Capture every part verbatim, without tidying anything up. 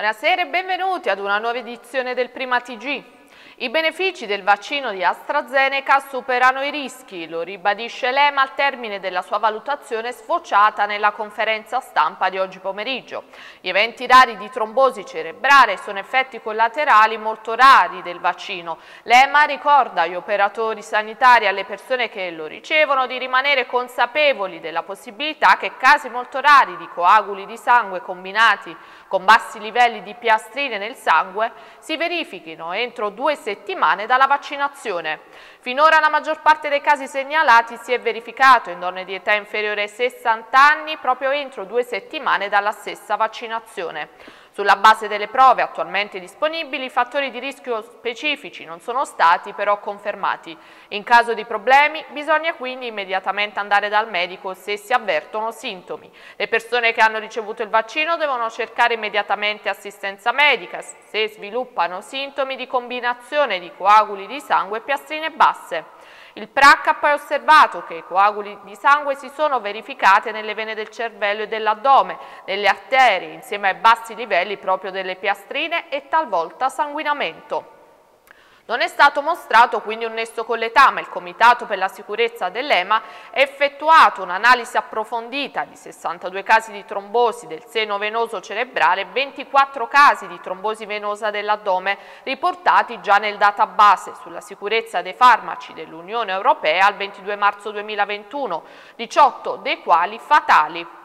Buonasera e benvenuti ad una nuova edizione del Prima T G. I benefici del vaccino di AstraZeneca superano i rischi, lo ribadisce l'EMA al termine della sua valutazione sfociata nella conferenza stampa di oggi pomeriggio. Gli eventi rari di trombosi cerebrale sono effetti collaterali molto rari del vaccino. L'EMA ricorda agli operatori sanitari e alle persone che lo ricevono di rimanere consapevoli della possibilità che casi molto rari di coaguli di sangue combinati con bassi livelli di piastrine nel sangue si verifichino entro due settimane dalla vaccinazione. Finora la maggior parte dei casi segnalati si è verificato in donne di età inferiore ai sessanta anni proprio entro due settimane dalla stessa vaccinazione. Sulla base delle prove attualmente disponibili, i fattori di rischio specifici non sono stati però confermati. In caso di problemi bisogna quindi immediatamente andare dal medico se si avvertono sintomi. Le persone che hanno ricevuto il vaccino devono cercare immediatamente assistenza medica se sviluppano sintomi di combinazione di coaguli di sangue e piastrine basse. Il P R A C ha poi osservato che i coaguli di sangue si sono verificati nelle vene del cervello e dell'addome, nelle arterie, insieme ai bassi livelli proprio delle piastrine e talvolta sanguinamento. Non è stato mostrato quindi un nesso con l'età, ma il Comitato per la sicurezza dell'EMA ha effettuato un'analisi approfondita di sessantadue casi di trombosi del seno venoso cerebrale e ventiquattro casi di trombosi venosa dell'addome riportati già nel database sulla sicurezza dei farmaci dell'Unione Europea al ventidue marzo duemilaventuno, diciotto dei quali fatali.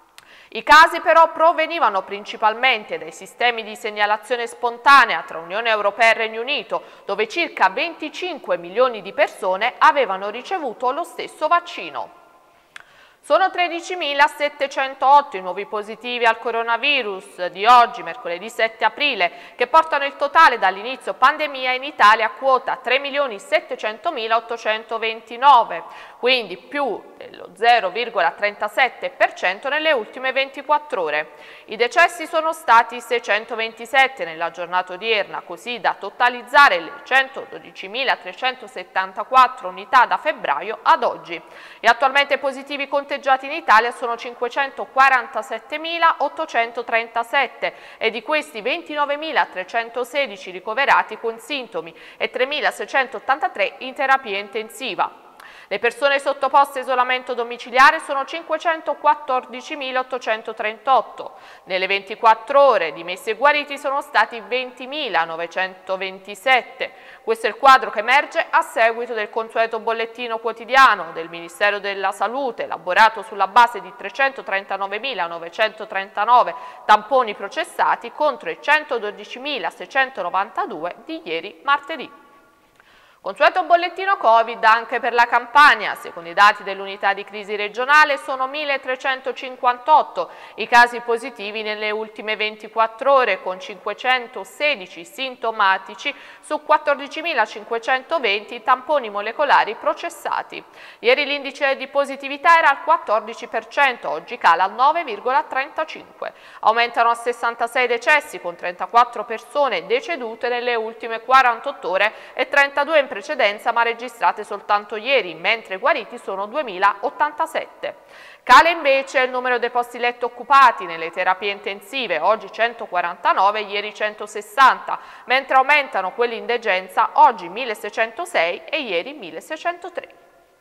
I casi però provenivano principalmente dai sistemi di segnalazione spontanea tra Unione Europea e Regno Unito, dove circa venticinque milioni di persone avevano ricevuto lo stesso vaccino. Sono tredicimilasettecentotto i nuovi positivi al coronavirus di oggi, mercoledì sette aprile, che portano il totale dall'inizio pandemia in Italia a quota tre milioni settecentomilaottocentoventinove, quindi più dello zero virgola trentasette per cento nelle ultime ventiquattro ore. I decessi sono stati seicentoventisette nella giornata odierna, così da totalizzare le centododicimilatrecentosettantaquattro unità da febbraio ad oggi. E attualmente positivi conteggiati in Italia sono cinquecentoquarantasettemilaottocentotrentasette e di questi ventinovemilatrecentosedici ricoverati con sintomi e tremilaseicentottantatré in terapia intensiva. Le persone sottoposte a isolamento domiciliare sono cinquecentoquattordicimilaottocentotrentotto. Nelle ventiquattro ore dimessi e guariti sono stati ventimilanovecentoventisette. Questo è il quadro che emerge a seguito del consueto bollettino quotidiano del Ministero della Salute, elaborato sulla base di trecentotrentanovanovemilanovecentotrentanove tamponi processati contro i centododicimilaseicentonovantadue di ieri martedì. Consueto bollettino Covid anche per la Campania. Secondo i dati dell'unità di crisi regionale sono milletrecentocinquantotto i casi positivi nelle ultime ventiquattro ore, con cinquecentosedici sintomatici su quattordicimilacinquecentoventi tamponi molecolari processati. Ieri l'indice di positività era al quattordici per cento, oggi cala al nove virgola trentacinque. Aumentano a sessantasei decessi, con trentaquattro persone decedute nelle ultime quarantotto ore e trentadue in precedenza ma registrate soltanto ieri, mentre guariti sono duemilaottantasette. Cala invece il numero dei posti letto occupati nelle terapie intensive, oggi centoquarantanove, ieri centosessanta, mentre aumentano quelli in degenza, oggi milleseicentosei e ieri milleseicentotre.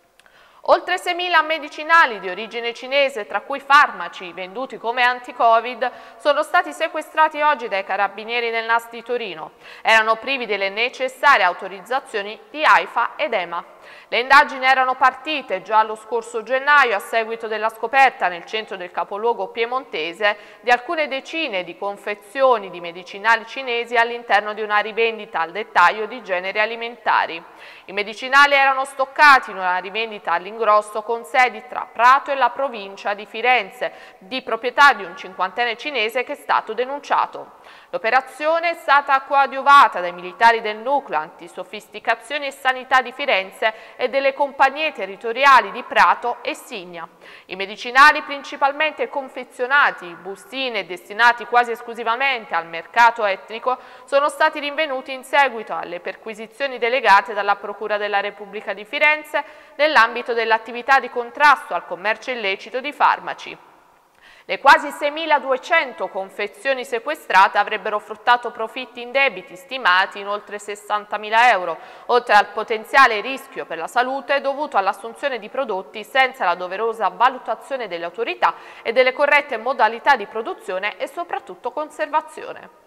Oltre seimila medicinali di origine cinese, tra cui farmaci venduti come anti-Covid, sono stati sequestrati oggi dai carabinieri nel N A S di Torino. Erano privi delle necessarie autorizzazioni di AIFA ed EMA. Le indagini erano partite già lo scorso gennaio a seguito della scoperta nel centro del capoluogo piemontese di alcune decine di confezioni di medicinali cinesi all'interno di una rivendita al dettaglio di generi alimentari. I medicinali erano stoccati in una rivendita all'ingrosso con sedi tra Prato e la provincia di Firenze, di proprietà di un cinquantenne cinese che è stato denunciato. L'operazione è stata coadiuvata dai militari del Nucleo Antisofisticazione e Sanità di Firenze e delle compagnie territoriali di Prato e Signa. I medicinali, principalmente confezionati in bustine e destinati quasi esclusivamente al mercato etnico, sono stati rinvenuti in seguito alle perquisizioni delegate dalla Procura della Repubblica di Firenze nell'ambito dell'attività di contrasto al commercio illecito di farmaci. Le quasi seimiladuecento confezioni sequestrate avrebbero fruttato profitti indebiti stimati in oltre sessantamila euro, oltre al potenziale rischio per la salute dovuto all'assunzione di prodotti senza la doverosa valutazione delle autorità e delle corrette modalità di produzione e soprattutto conservazione.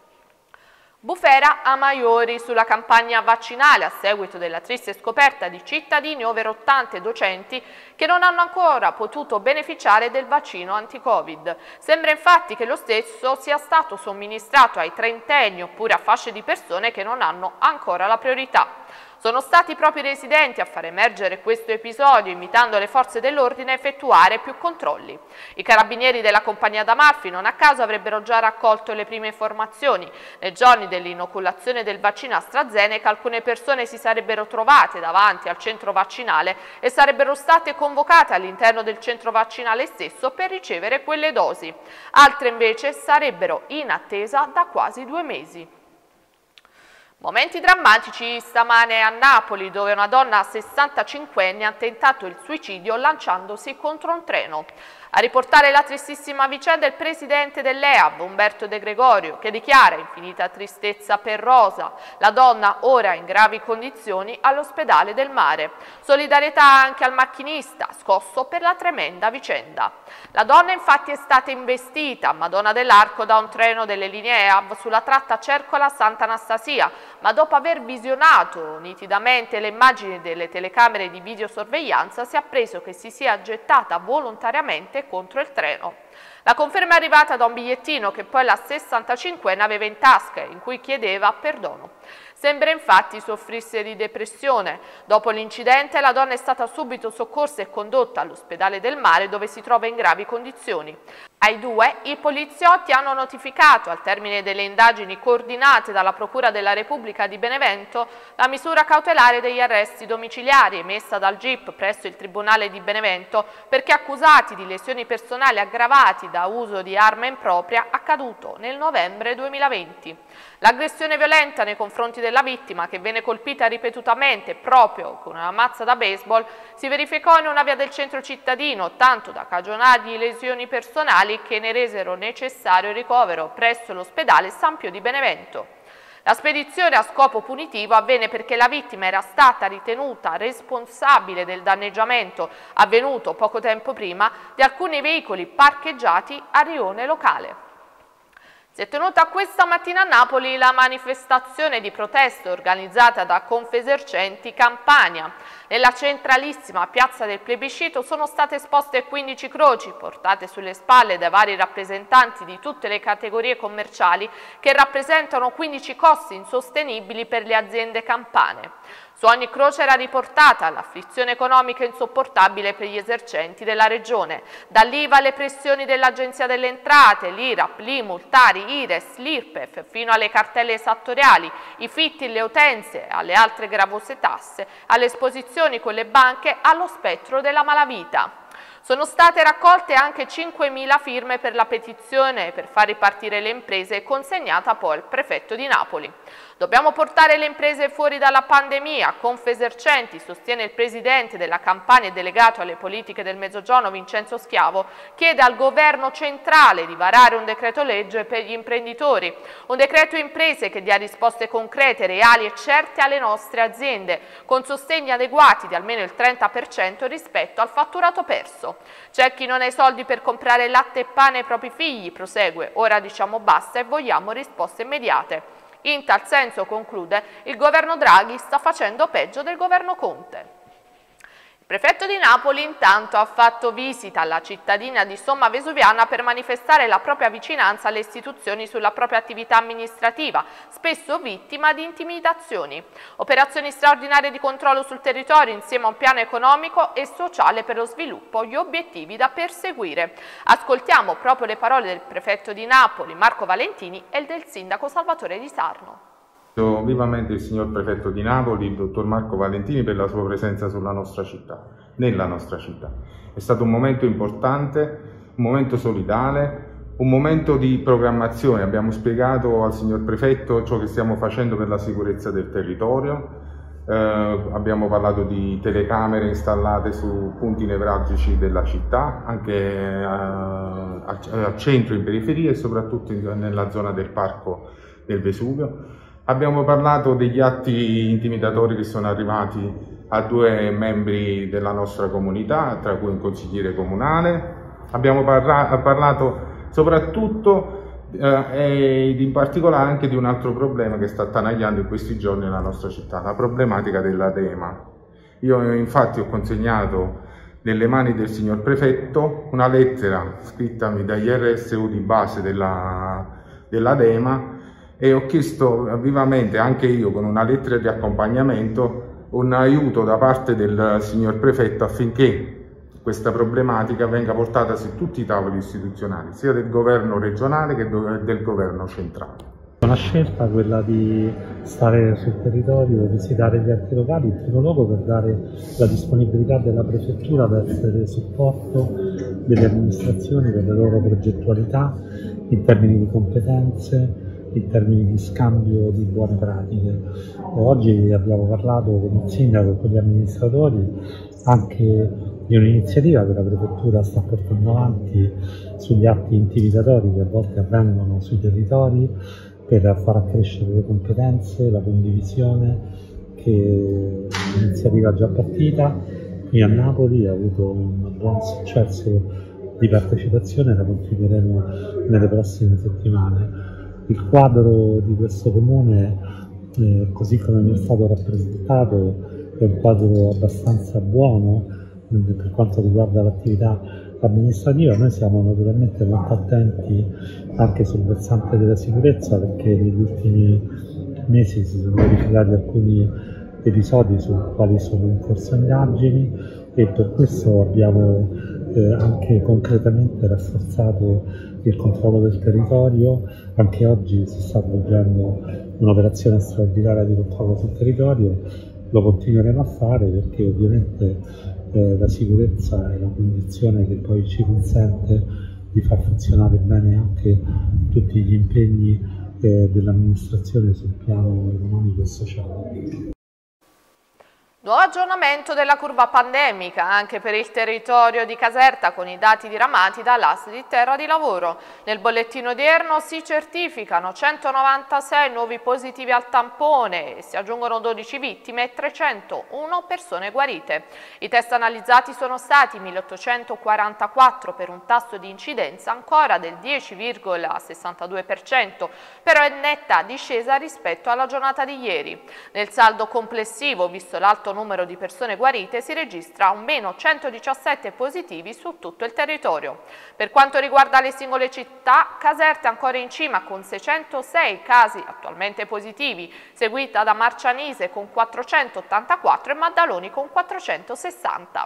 Bufera a Maiori sulla campagna vaccinale a seguito della triste scoperta di cittadini over ottanta e docenti che non hanno ancora potuto beneficiare del vaccino anti-Covid. Sembra infatti che lo stesso sia stato somministrato ai trentenni oppure a fasce di persone che non hanno ancora la priorità. Sono stati proprio i residenti a far emergere questo episodio, invitando le forze dell'ordine a effettuare più controlli. I carabinieri della compagnia d'Amalfi non a caso avrebbero già raccolto le prime informazioni. Nei giorni dell'inoculazione del vaccino AstraZeneca alcune persone si sarebbero trovate davanti al centro vaccinale e sarebbero state convocate all'interno del centro vaccinale stesso per ricevere quelle dosi. Altre invece sarebbero in attesa da quasi due mesi. Momenti drammatici stamane a Napoli, dove una donna sessantacinquenne ha tentato il suicidio lanciandosi contro un treno. A riportare la tristissima vicenda il presidente dell'E A V, Umberto De Gregorio, che dichiara infinita tristezza per Rosa, la donna ora in gravi condizioni all'ospedale del Mare. Solidarietà anche al macchinista, scosso per la tremenda vicenda. La donna infatti è stata investita a Madonna dell'Arco da un treno delle linee E A V sulla tratta Cercola-Santa Anastasia, ma dopo aver visionato nitidamente le immagini delle telecamere di videosorveglianza si è appreso che si sia gettata volontariamente contro il treno. La conferma è arrivata da un bigliettino che poi la sessantacinquenne aveva in tasca, in cui chiedeva perdono. Sembra infatti soffrisse di depressione. Dopo l'incidente la donna è stata subito soccorsa e condotta all'ospedale del Mare, dove si trova in gravi condizioni. Ai due i poliziotti hanno notificato, al termine delle indagini coordinate dalla Procura della Repubblica di Benevento, la misura cautelare degli arresti domiciliari emessa dal G I P presso il Tribunale di Benevento perché accusati di lesioni personali aggravati da uso di arma impropria accaduto nel novembre duemilaventi. L'aggressione violenta nei confronti della vittima, che venne colpita ripetutamente proprio con una mazza da baseball, si verificò in una via del centro cittadino, tanto da cagionargli lesioni personali che ne resero necessario il ricovero presso l'ospedale San Pio di Benevento. La spedizione a scopo punitivo avvenne perché la vittima era stata ritenuta responsabile del danneggiamento avvenuto poco tempo prima di alcuni veicoli parcheggiati a rione locale. Si è tenuta questa mattina a Napoli la manifestazione di protesta organizzata da Confesercenti Campania. Nella centralissima piazza del plebiscito sono state esposte quindici croci portate sulle spalle dai vari rappresentanti di tutte le categorie commerciali che rappresentano quindici costi insostenibili per le aziende campane. Su ogni croce era riportata l'afflizione economica insopportabile per gli esercenti della regione, dall'I V A alle pressioni dell'Agenzia delle Entrate, l'I R A P, l'I M U, l'Tari, l'I R E S, l'I R P E F, fino alle cartelle esattoriali, i fitti, le utenze, alle altre gravose tasse, alle esposizioni con le banche, allo spettro della malavita. Sono state raccolte anche cinquemila firme per la petizione per far ripartire le imprese, consegnata poi al prefetto di Napoli. Dobbiamo portare le imprese fuori dalla pandemia. Confesercenti, sostiene il presidente della Campania e delegato alle politiche del Mezzogiorno Vincenzo Schiavo, chiede al governo centrale di varare un decreto legge per gli imprenditori, un decreto imprese che dia risposte concrete, reali e certe alle nostre aziende, con sostegni adeguati di almeno il trenta per cento rispetto al fatturato perso. C'è chi non ha i soldi per comprare latte e pane ai propri figli, prosegue, ora diciamo basta e vogliamo risposte immediate. In tal senso, conclude, il governo Draghi sta facendo peggio del governo Conte. Il prefetto di Napoli intanto ha fatto visita alla cittadina di Somma Vesuviana per manifestare la propria vicinanza alle istituzioni sulla propria attività amministrativa, spesso vittima di intimidazioni. Operazioni straordinarie di controllo sul territorio insieme a un piano economico e sociale per lo sviluppo, gli obiettivi da perseguire. Ascoltiamo proprio le parole del prefetto di Napoli, Marco Valentini, e del sindaco Salvatore Di Sarno. Ringrazio vivamente il signor prefetto di Napoli, il dottor Marco Valentini, per la sua presenza sulla nostra città, nella nostra città. È stato un momento importante, un momento solidale, un momento di programmazione. Abbiamo spiegato al signor prefetto ciò che stiamo facendo per la sicurezza del territorio. eh, abbiamo parlato di telecamere installate su punti nevralgici della città, anche eh, al centro, in periferia e soprattutto in, nella zona del parco del Vesuvio. Abbiamo parlato degli atti intimidatori che sono arrivati a due membri della nostra comunità, tra cui un consigliere comunale. Abbiamo parla parlato soprattutto eh, ed in particolare anche di un altro problema che sta attanagliando in questi giorni la nostra città, la problematica dell'edema. Io infatti ho consegnato nelle mani del signor prefetto una lettera scrittami dagli R S U di base dell'edema e ho chiesto vivamente anche io con una lettera di accompagnamento un aiuto da parte del signor prefetto affinché questa problematica venga portata su tutti i tavoli istituzionali, sia del governo regionale che del governo centrale. Una scelta quella di stare sul territorio, visitare gli enti locali, in primo luogo per dare la disponibilità della prefettura per essere supporto delle amministrazioni per le loro progettualità in termini di competenze, in termini di scambio di buone pratiche. Oggi abbiamo parlato con il sindaco e con gli amministratori anche di un'iniziativa che la prefettura sta portando avanti sugli atti intimidatori che a volte avvengono sui territori per far accrescere le competenze, la condivisione, che è un'iniziativa già partita qui a Napoli, ha avuto un buon successo di partecipazione e la continueremo nelle prossime settimane. Il quadro di questo comune, eh, così come mi è stato rappresentato, è un quadro abbastanza buono eh, per quanto riguarda l'attività amministrativa. Noi siamo naturalmente molto attenti anche sul versante della sicurezza, perché negli ultimi mesi si sono verificati alcuni episodi sui quali sono in corso indagini e per questo abbiamo eh, anche concretamente rafforzato il controllo del territorio. Anche oggi si sta svolgendo un'operazione straordinaria di controllo sul territorio, lo continueremo a fare perché ovviamente eh, la sicurezza è la condizione che poi ci consente di far funzionare bene anche tutti gli impegni eh, dell'amministrazione sul piano economico e sociale. Nuovo aggiornamento della curva pandemica anche per il territorio di Caserta con i dati diramati dall'A S di Terra di Lavoro. Nel bollettino odierno si certificano centonovantasei nuovi positivi al tampone e si aggiungono dodici vittime e trecentouno persone guarite. I test analizzati sono stati milleottocentoquarantaquattro per un tasso di incidenza ancora del dieci virgola sessantadue per cento, però è netta discesa rispetto alla giornata di ieri. Nel saldo complessivo, visto l'alto numero di persone guarite, si registra un meno centodiciassette positivi su tutto il territorio. Per quanto riguarda le singole città, Caserta è ancora in cima con seicentosei casi attualmente positivi, seguita da Marcianise con quattrocentottantaquattro e Maddaloni con quattrocentosessanta.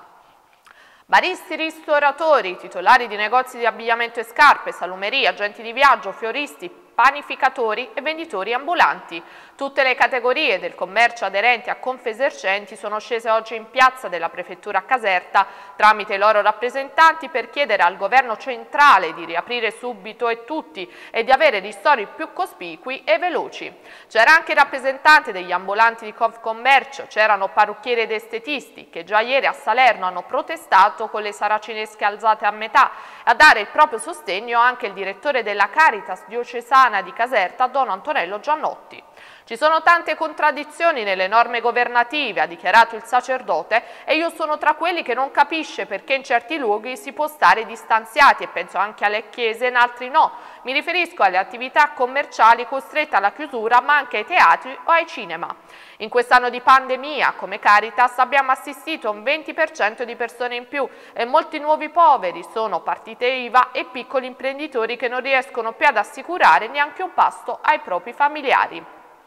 Baristi, ristoratori, titolari di negozi di abbigliamento e scarpe, salumeria, agenti di viaggio, fioristi, panificatori e venditori ambulanti. Tutte le categorie del commercio aderenti a Confesercenti sono scese oggi in piazza della Prefettura a Caserta tramite i loro rappresentanti per chiedere al governo centrale di riaprire subito e tutti e di avere ristori più cospicui e veloci. C'era anche il rappresentante degli ambulanti di Confcommercio, c'erano parrucchieri ed estetisti che già ieri a Salerno hanno protestato con le saracinesche alzate a metà. A dare il proprio sostegno anche il direttore della Caritas diocesana di Caserta, Don Antonello Giannotti. Ci sono tante contraddizioni nelle norme governative, ha dichiarato il sacerdote, e io sono tra quelli che non capisce perché in certi luoghi si può stare distanziati e penso anche alle chiese e in altri no. Mi riferisco alle attività commerciali costrette alla chiusura, ma anche ai teatri o ai cinema. In quest'anno di pandemia, come Caritas, abbiamo assistito a un venti per cento di persone in più e molti nuovi poveri sono partite I V A e piccoli imprenditori che non riescono più ad assicurare neanche un pasto ai propri familiari.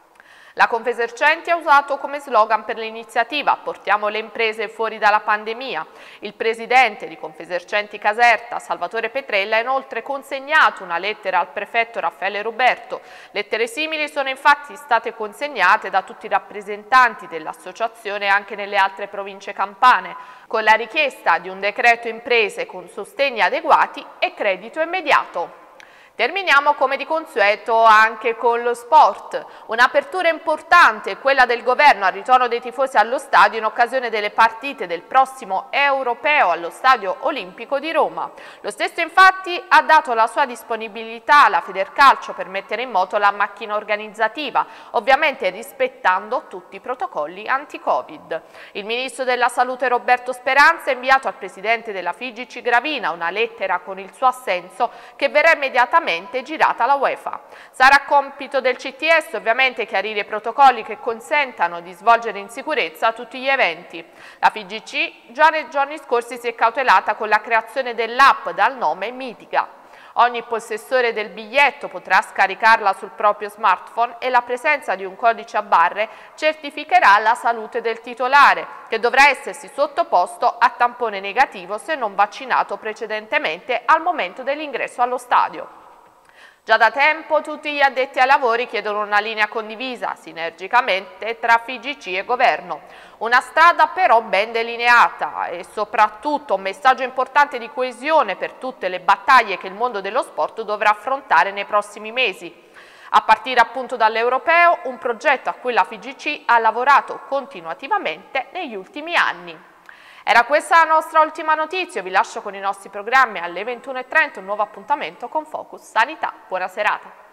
La Confesercenti ha usato come slogan per l'iniziativa "Portiamo le imprese fuori dalla pandemia". Il presidente di Confesercenti Caserta, Salvatore Petrella, ha inoltre consegnato una lettera al prefetto Raffaele Roberto. Lettere simili sono infatti state consegnate da tutti i rappresentanti dell'associazione anche nelle altre province campane, con la richiesta di un decreto imprese con sostegni adeguati e credito immediato. Terminiamo come di consueto anche con lo sport. Un'apertura importante è quella del governo al ritorno dei tifosi allo stadio in occasione delle partite del prossimo europeo allo Stadio Olimpico di Roma. Lo stesso infatti ha dato la sua disponibilità alla Federcalcio per mettere in moto la macchina organizzativa, ovviamente rispettando tutti i protocolli anti-Covid. Il ministro della Salute Roberto Speranza ha inviato al presidente della F I G C Gravina una lettera con il suo assenso che verrà immediatamente girata alla UEFA. Sarà compito del C T S ovviamente chiarire i protocolli che consentano di svolgere in sicurezza tutti gli eventi. La F I G C già nei giorni scorsi si è cautelata con la creazione dell'app dal nome Mitiga. Ogni possessore del biglietto potrà scaricarla sul proprio smartphone e la presenza di un codice a barre certificherà la salute del titolare, che dovrà essersi sottoposto a tampone negativo se non vaccinato precedentemente al momento dell'ingresso allo stadio. Già da tempo tutti gli addetti ai lavori chiedono una linea condivisa, sinergicamente, tra F I G C e governo. Una strada però ben delineata e soprattutto un messaggio importante di coesione per tutte le battaglie che il mondo dello sport dovrà affrontare nei prossimi mesi. A partire appunto dall'Europeo, un progetto a cui la F I G C ha lavorato continuativamente negli ultimi anni. Era questa la nostra ultima notizia, vi lascio con i nostri programmi alle ventuno e trenta, un nuovo appuntamento con Focus Sanità. Buona serata.